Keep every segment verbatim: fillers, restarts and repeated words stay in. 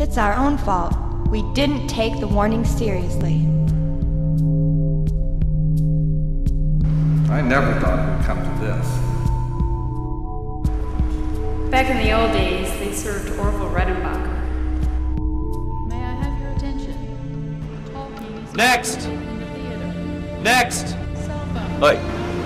It's our own fault. We didn't take the warning seriously. I never thought it would come to this. Back in the old days, they served Orville Redenbacher. May I have your attention? Talking is Next! in the theater. Next! Cell phone. Oi.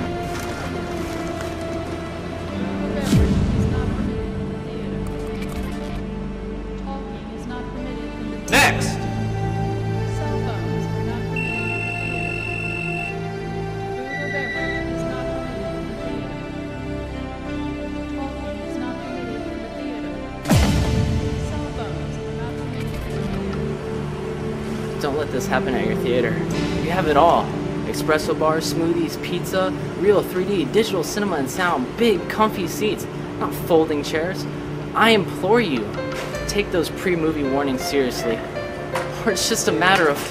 Beverage is not permitted in the theater. Talking is not permitted in the theater. Next! Cell phones are not permitted in the theater. Food or beverage is not permitted in the theater. Talking is not permitted in the theater. Cell phones are not permitted in the theater. Don't let this happen at your theater. You have it all. Espresso bars, smoothies, pizza, real three D, digital cinema and sound, big comfy seats, not folding chairs. I implore you, take those pre-movie warnings seriously. Or it's just a matter of...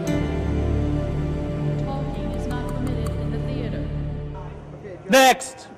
Talking is not permitted in the theater. Next!